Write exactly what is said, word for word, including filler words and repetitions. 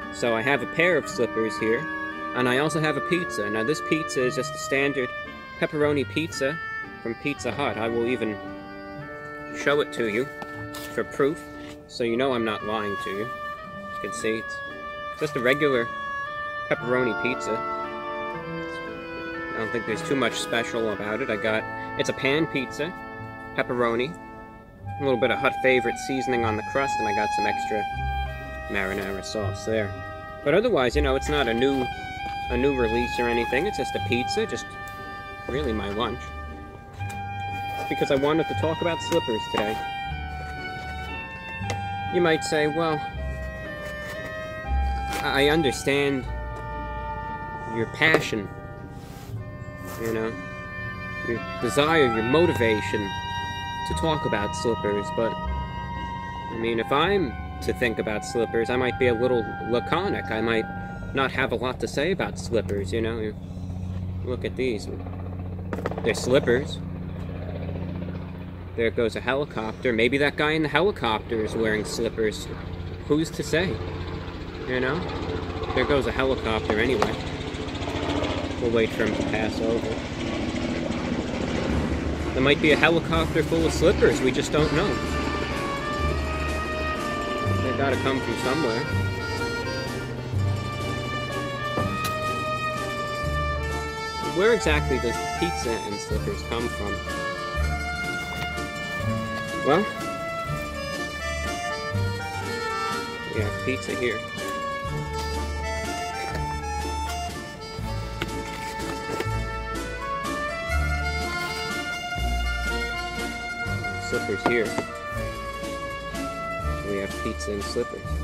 So I have a pair of slippers here, and I also have a pizza. Now this pizza is just a standard pepperoni pizza from Pizza Hut. I will even show it to you for proof, so you know I'm not lying to you. You can see it's just a regular pepperoni pizza. I don't think there's too much special about it. I got, it's a pan pizza, pepperoni, a little bit of Hut favorite seasoning on the crust, and I got some extra marinara sauce there. But otherwise, you know, it's not a new a new release or anything. It's just a pizza, just really my lunch. It's because I wanted to talk about slippers today. You might say, well, I understand your passion, you know, your desire, your motivation to talk about slippers, but, I mean, if I'm to think about slippers, I might be a little laconic. I might not have a lot to say about slippers, you know. Look at these. They're slippers. There goes a helicopter. Maybe that guy in the helicopter is wearing slippers. Who's to say? You know? There goes a helicopter anyway. We'll wait for him to pass over. There might be a helicopter full of slippers. We just don't know. They gotta come from somewhere. Where exactly does pizza and slippers come from? Well, we have pizza here. Slippers here. We have pizza and slippers.